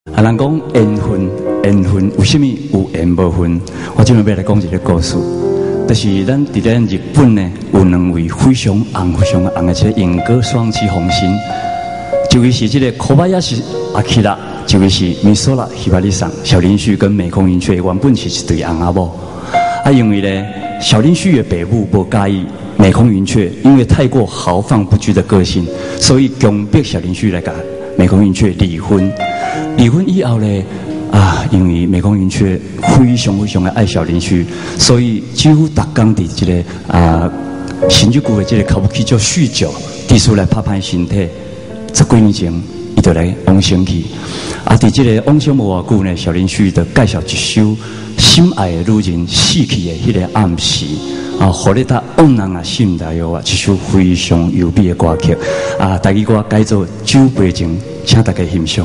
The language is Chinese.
啊，人讲缘分为什么有缘无分？我今日要来讲一个故事，就是咱伫咱日本呢，有两位非常红的这个演歌双栖红星，一位是这个Kobayashi Akira，一位是Misora Hibariさん。小林旭跟美空云雀原本是一对翁仔某，啊，因为呢，小林旭的爸母不介意美空云雀，因为太过豪放不拘的个性，所以强迫小林旭来甲美空云雀离婚。离婚以后呢，因为美空云雀非常的爱小林旭，所以几乎逐天伫这个新宿区的这个卡布奇就酗酒，第出来拍身体。十几年前，伊就来往生去。伫这个往生无偌久呢，小林旭就介绍一首心爱的女人死去的迄个暗时。互你他往人心内哟一首非常优美的歌曲台语歌改做《酒杯情》，请大家欣赏。